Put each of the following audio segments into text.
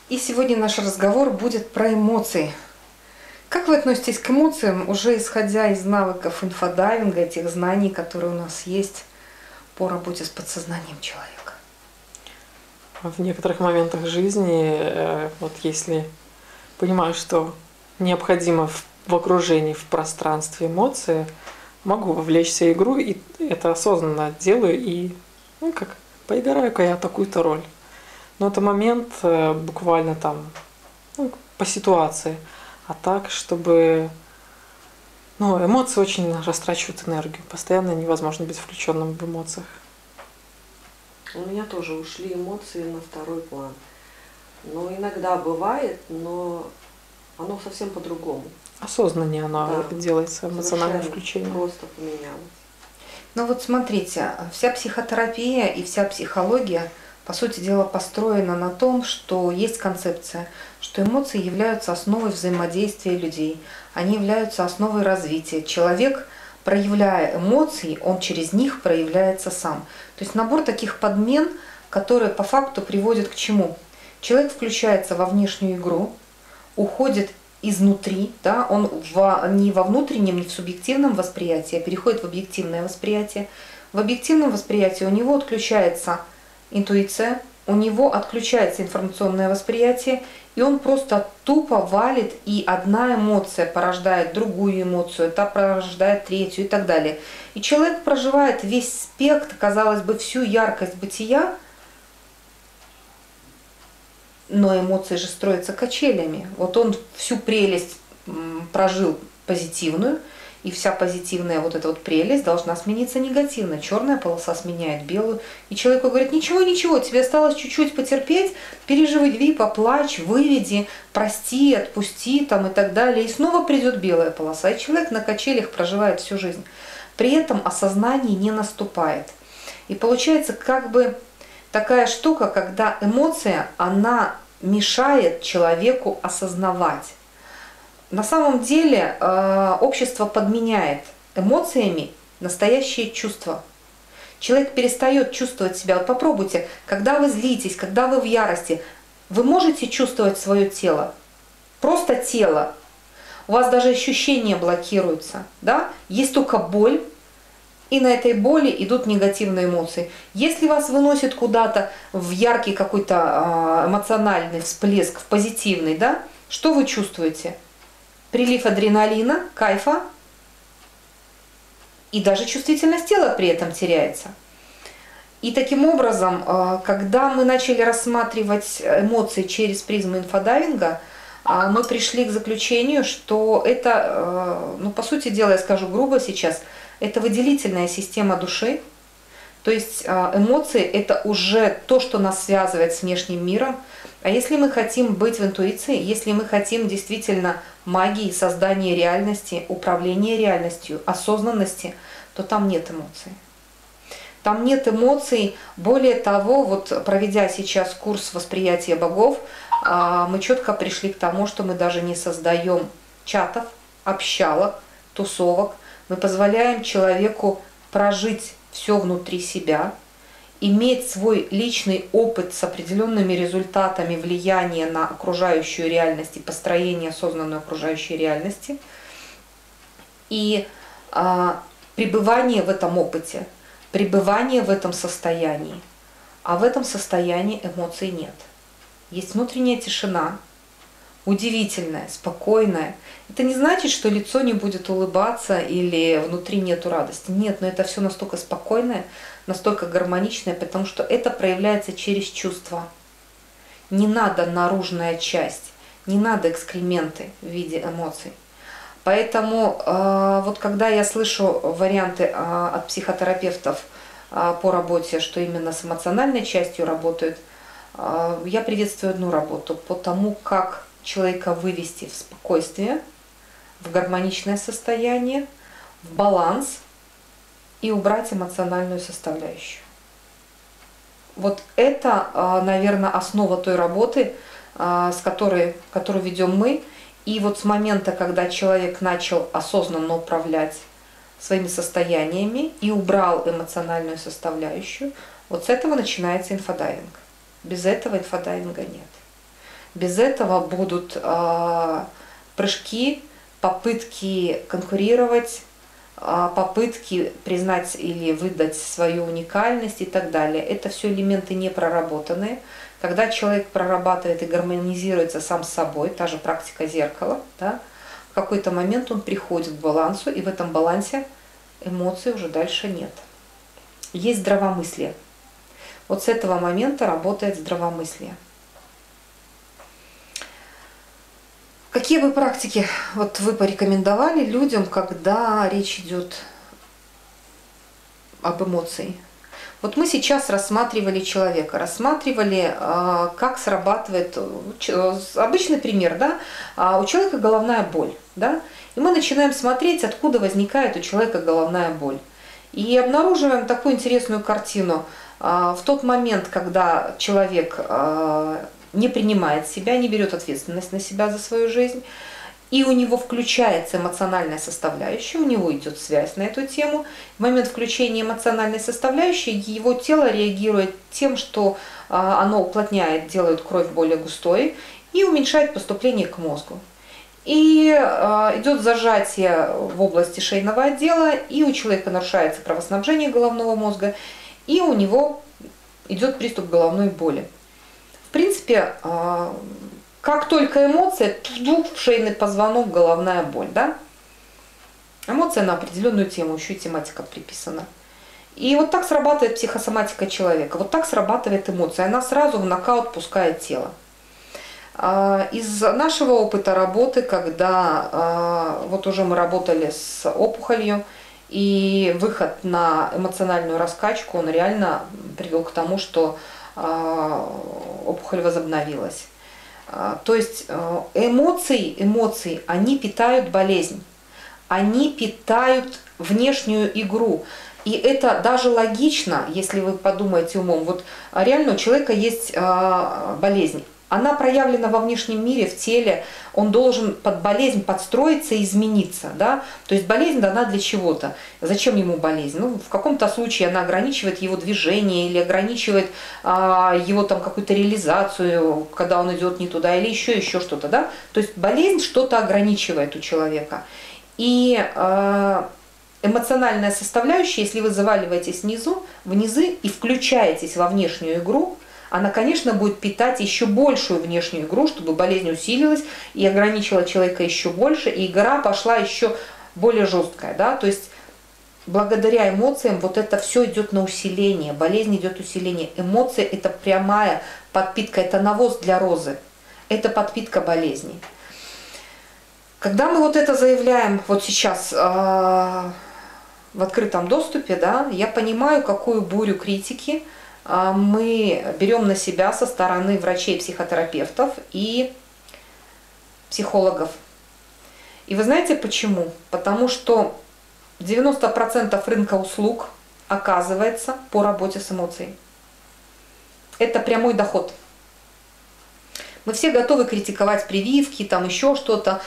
И сегодня наш разговор будет про эмоции. Как вы относитесь к эмоциям, уже исходя из навыков инфодайвинга, этих знаний, которые у нас есть по работе с подсознанием человека? В некоторых моментах жизни, вот если понимаю, что необходимо в окружении, в пространстве эмоции, могу вовлечься в игру, и это осознанно делаю, и как поиграю-ка я такую-то роль. Но это момент буквально там по ситуации. А так, чтобы... эмоции очень растрачивают энергию. Постоянно невозможно быть включенным в эмоциях. У меня тоже ушли эмоции на второй план. Но иногда бывает, но оно совсем по-другому. Осознаннее оно делается, эмоциональное Совершенно включение. просто поменялось. Ну вот смотрите, вся психотерапия и вся психология, по сути дела, построена на том, что есть концепция, что эмоции являются основой взаимодействия людей, они являются основой развития. Человек, проявляя эмоции, он через них проявляется сам. То есть набор таких подмен, которые по факту приводят к чему? Человек включается во внешнюю игру, уходит изнутри, да, он не во внутреннем, не в субъективном восприятии, а переходит в объективное восприятие. В объективном восприятии у него отключается интуиция, у него отключается информационное восприятие, и он просто тупо валит, и одна эмоция порождает другую эмоцию, та порождает третью и так далее. И человек проживает весь спектр, казалось бы, всю яркость бытия, но эмоции же строятся качелями. Вот он всю прелесть прожил позитивную, и вся позитивная вот эта вот прелесть должна смениться негативно. Черная полоса сменяет белую. И человеку говорит: ничего, ничего, тебе осталось чуть-чуть потерпеть, переживи, поплачь, выведи, прости, отпусти там и так далее. И снова придет белая полоса. И человек на качелях проживает всю жизнь. При этом осознание не наступает. И получается как бы такая штука, когда эмоция, она мешает человеку осознавать. На самом деле общество подменяет эмоциями настоящие чувства. Человек перестает чувствовать себя. Вот попробуйте, когда вы злитесь, когда вы в ярости, вы можете чувствовать свое тело? Просто тело. У вас даже ощущения блокируются. Да? Есть только боль, и на этой боли идут негативные эмоции. Если вас выносит куда-то в яркий какой-то эмоциональный всплеск, в позитивный, да, что вы чувствуете? Прилив адреналина, кайфа, и даже чувствительность тела при этом теряется. И таким образом, когда мы начали рассматривать эмоции через призму инфодайвинга, мы пришли к заключению, что это, по сути дела, я скажу грубо сейчас, это выделительная система души. То есть эмоции – это уже то, что нас связывает с внешним миром. А если мы хотим быть в интуиции, если мы хотим действительно магии, создания реальности, управления реальностью, осознанности, то там нет эмоций. Там нет эмоций. Более того, вот проведя сейчас курс восприятия богов, мы четко пришли к тому, что мы даже не создаем чатов, общалок, тусовок. Мы позволяем человеку прожить все внутри себя, иметь свой личный опыт с определенными результатами влияния на окружающую реальность и построение осознанной окружающей реальности. И пребывание в этом опыте, пребывание в этом состоянии. А в этом состоянии эмоций нет. Есть внутренняя тишина, удивительная, спокойная. Это не значит, что лицо не будет улыбаться или внутри нету радости. Нет, но это все настолько спокойное, настолько гармоничное, потому что это проявляется через чувства. Не надо наружная часть, не надо экскременты в виде эмоций. Поэтому вот когда я слышу варианты от психотерапевтов по работе, что именно с эмоциональной частью работают, я приветствую одну работу по тому, как человека вывести в спокойствие, в гармоничное состояние, в баланс и убрать эмоциональную составляющую. Вот это, наверное, основа той работы, которую ведем мы. И вот с момента, когда человек начал осознанно управлять своими состояниями и убрал эмоциональную составляющую, вот с этого начинается инфодайвинг. Без этого инфодайвинга нет. Без этого будут прыжки, попытки конкурировать, попытки признать или выдать свою уникальность и так далее. Это все элементы не проработанные. Когда человек прорабатывает и гармонизируется сам с собой, та же практика зеркала, да, в какой-то момент он приходит к балансу, и в этом балансе эмоций уже дальше нет. Есть здравомыслие. Вот с этого момента работает здравомыслие. Какие бы практики вот вы порекомендовали людям, когда речь идет об эмоции? Вот мы сейчас рассматривали человека, рассматривали, как срабатывает, обычный пример, да, у человека головная боль, да, и мы начинаем смотреть, откуда возникает у человека головная боль. И обнаруживаем такую интересную картину. В тот момент, когда человек не принимает себя, не берет ответственность на себя за свою жизнь, и у него включается эмоциональная составляющая, у него идет связь на эту тему. В момент включения эмоциональной составляющей его тело реагирует тем, что оно уплотняет, делает кровь более густой и уменьшает поступление к мозгу. И идет зажатие в области шейного отдела, и у человека нарушается кровоснабжение головного мозга, и у него идет приступ головной боли. В принципе, как только эмоция, в шейный позвонок, головная боль, да? Эмоция на определенную тему, еще и тематика приписана. И вот так срабатывает психосоматика человека, вот так срабатывает эмоция, она сразу в нокаут пускает тело. Из нашего опыта работы, когда вот уже мы работали с опухолью, и выход на эмоциональную раскачку, он реально привел к тому, что опухоль возобновилась. То есть эмоции, они питают болезнь, они питают внешнюю игру. И это даже логично, если вы подумаете умом. Вот реально у человека есть болезнь. Она проявлена во внешнем мире, в теле, он должен под болезнь подстроиться и измениться. Да? То есть болезнь дана для чего-то. Зачем ему болезнь? Ну, в каком-то случае она ограничивает его движение или ограничивает его там какую-то реализацию, когда он идет не туда, или еще что-то. Да? То есть болезнь что-то ограничивает у человека. И эмоциональная составляющая, если вы заваливаетесь внизу и включаетесь во внешнюю игру, она, конечно, будет питать еще большую внешнюю игру, чтобы болезнь усилилась и ограничила человека еще больше, и игра пошла еще более жесткая. Да? То есть благодаря эмоциям вот это все идет на усиление, болезнь идет усиление. Эмоции – это прямая подпитка, это навоз для розы, это подпитка болезни. Когда мы вот это заявляем вот сейчас в открытом доступе, да, я понимаю, какую бурю критики мы берем на себя со стороны врачей, психотерапевтов и психологов. И вы знаете почему? Потому что 90% рынка услуг оказывается по работе с эмоцией. Это прямой доход. Мы все готовы критиковать прививки, там еще что-то.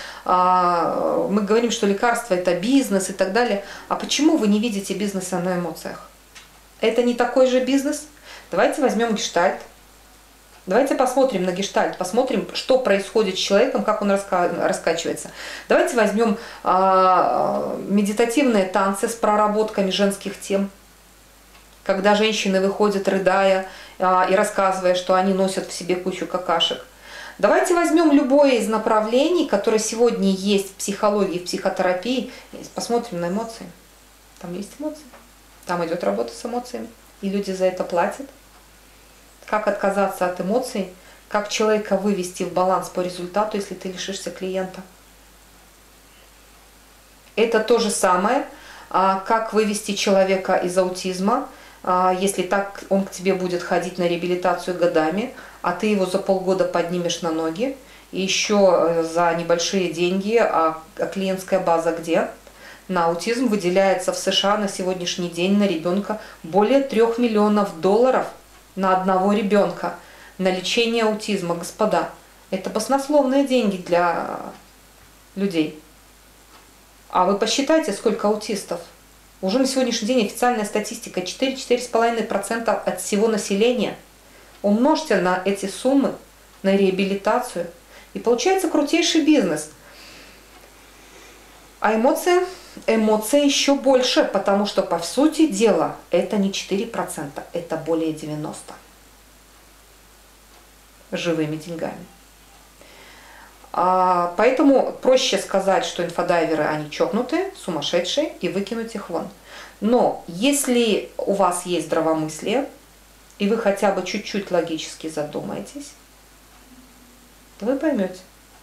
Мы говорим, что лекарство – это бизнес и так далее. А почему вы не видите бизнеса на эмоциях? Это не такой же бизнес? Давайте возьмем гештальт. Давайте посмотрим на гештальт, посмотрим, что происходит с человеком, как он раскачивается. Давайте возьмем медитативные танцы с проработками женских тем, когда женщины выходят, рыдая и рассказывая, что они носят в себе кучу какашек. Давайте возьмем любое из направлений, которое сегодня есть в психологии, в психотерапии, и посмотрим на эмоции. Там есть эмоции, там идет работа с эмоциями, и люди за это платят. Как отказаться от эмоций, как человека вывести в баланс по результату, если ты лишишься клиента. Это то же самое, как вывести человека из аутизма, если так он к тебе будет ходить на реабилитацию годами, а ты его за полгода поднимешь на ноги, и еще за небольшие деньги, а клиентская база где? На аутизм выделяется в США на сегодняшний день на ребенка более $3 миллионов на одного ребенка на лечение аутизма. Господа, это баснословные деньги для людей. А вы посчитайте, сколько аутистов. Уже на сегодняшний день официальная статистика 4-4,5% от всего населения. Умножьте на эти суммы, на реабилитацию. И получается крутейший бизнес. А эмоции? Эмоции еще больше, потому что, по сути дела, это не 4%, это более 90% живыми деньгами. Поэтому проще сказать, что инфодайверы, они чокнутые, сумасшедшие, и выкинуть их вон. Но если у вас есть здравомыслие, и вы хотя бы чуть-чуть логически задумаетесь, то вы поймете.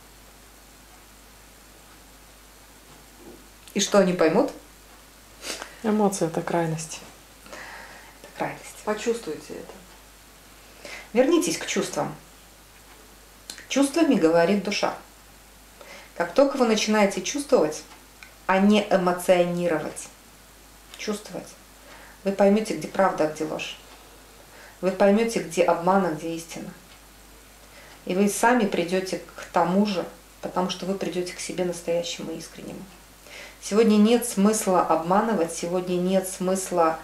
И что они поймут? Эмоции – это крайность. Это крайность. Почувствуйте это. Вернитесь к чувствам. Чувствами говорит душа. Как только вы начинаете чувствовать, а не эмоционировать, чувствовать, вы поймете, где правда, а где ложь. Вы поймете, где обман, а где истина. И вы сами придете к тому же, потому что вы придете к себе настоящему и искреннему. Сегодня нет смысла обманывать, сегодня нет смысла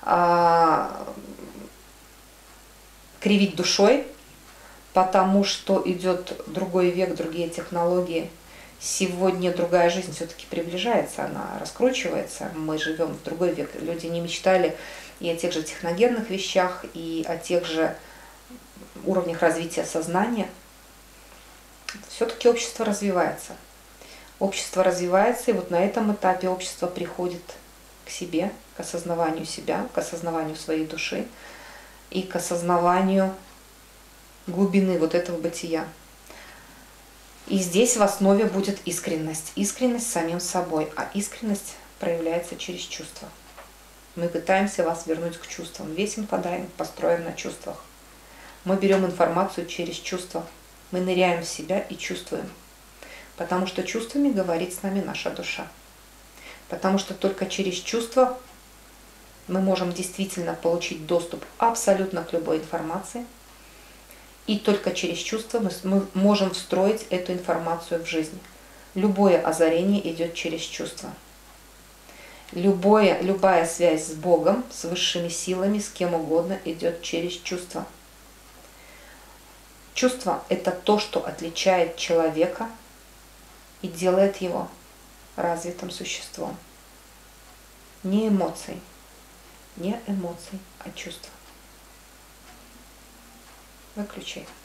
кривить душой, потому что идет другой век, другие технологии. Сегодня другая жизнь все-таки приближается, она раскручивается. Мы живем в другой век. Люди не мечтали и о тех же техногенных вещах, и о тех же уровнях развития сознания. Все-таки общество развивается. Общество развивается, и вот на этом этапе общество приходит к себе, к осознаванию себя, к осознаванию своей души и к осознаванию глубины вот этого бытия. И здесь в основе будет искренность. Искренность с самим собой. А искренность проявляется через чувства. Мы пытаемся вас вернуть к чувствам. Весь инфодайвинг построен на чувствах. Мы берем информацию через чувства. Мы ныряем в себя и чувствуем. Потому что чувствами говорит с нами наша душа. Потому что только через чувства мы можем действительно получить доступ абсолютно к любой информации. И только через чувства мы можем встроить эту информацию в жизнь. Любое озарение идет через чувства. Любая связь с Богом, с высшими силами, с кем угодно идет через чувства. Чувство – это то, что отличает человека и делает его развитым существом. Не эмоций, а чувства. Выключай.